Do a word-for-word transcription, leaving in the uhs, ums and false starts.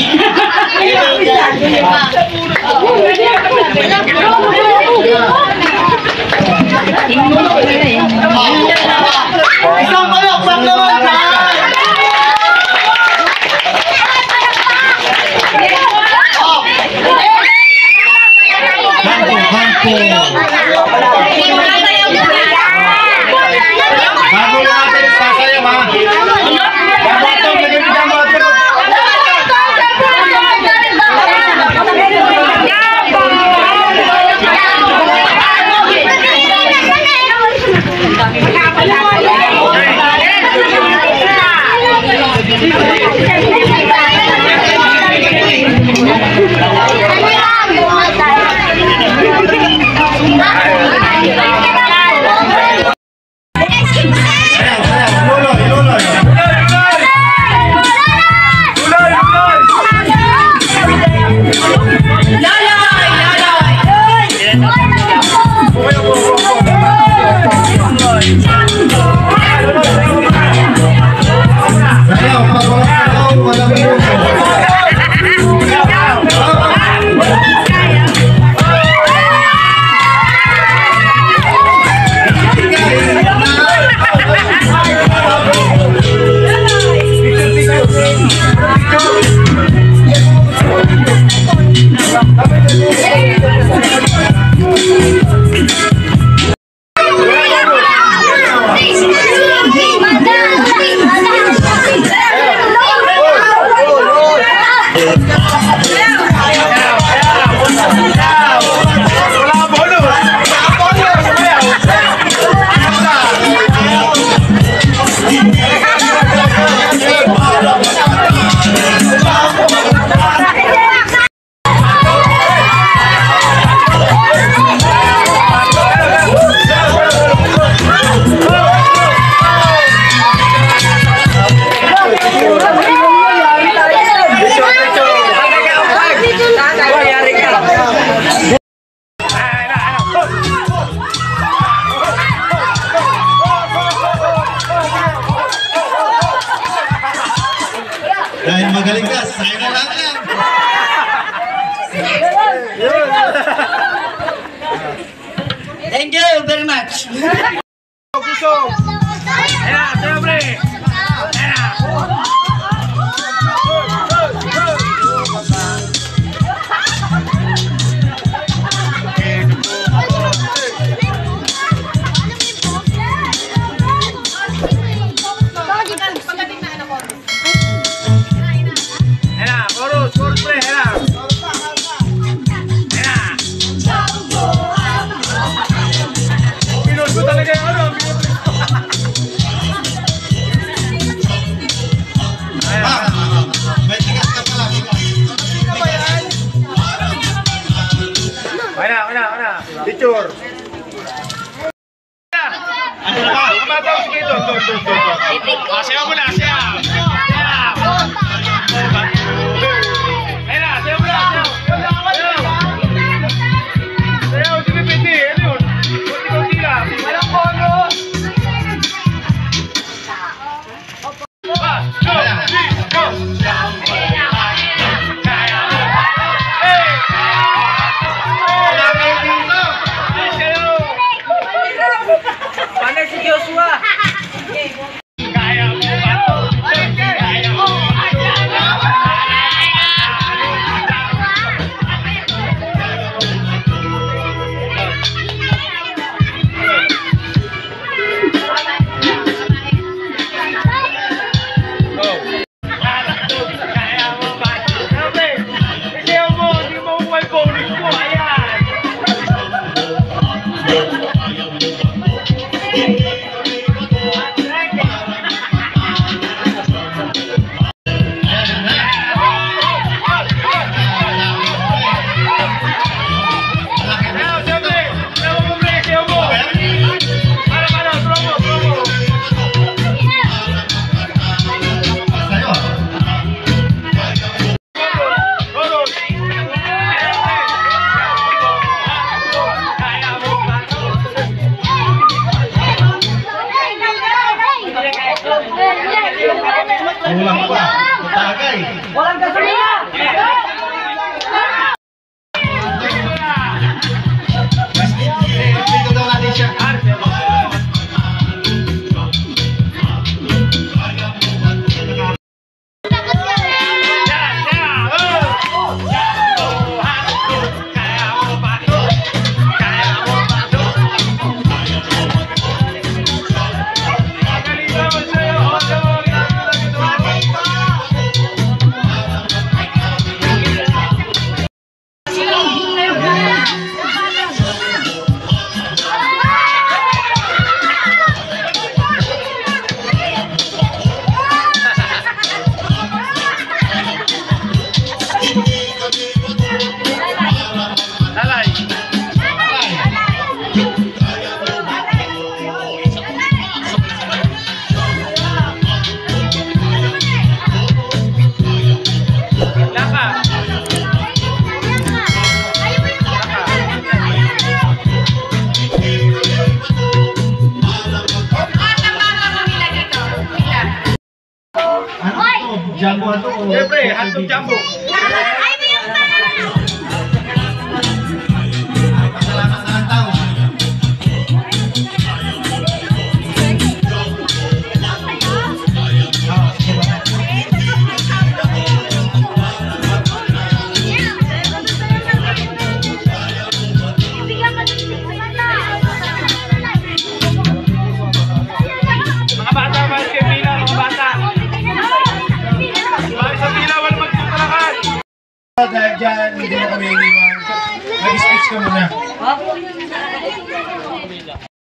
Isang palakpak naman dyan! Bago natin sasayaw ha. Bago ito, lagyan mo dyan mga tulog. Dahil magaling ka, sa'yo na lang yan. Thank you very much. Gusto. Ayan, sa'yo pre. Ayan. Picture. Ano na ba? Kamataw sige ito. Sayaw mo na, sayaw. Ayun na, sayaw mo na, sayaw. Sayaw, sige piti. Ano yun? Kunti-kunti lang. Walang pono. One, two, three, go! Hey! Hey! Jumbo, jumbo. Pasalamat sa lang tao. Mga bata, balik kayo pila, mga bata. Balik sa pila, wala magtutulakan. Dahil dyan, hindi mo kami iniwan. Mag-speech ka muna.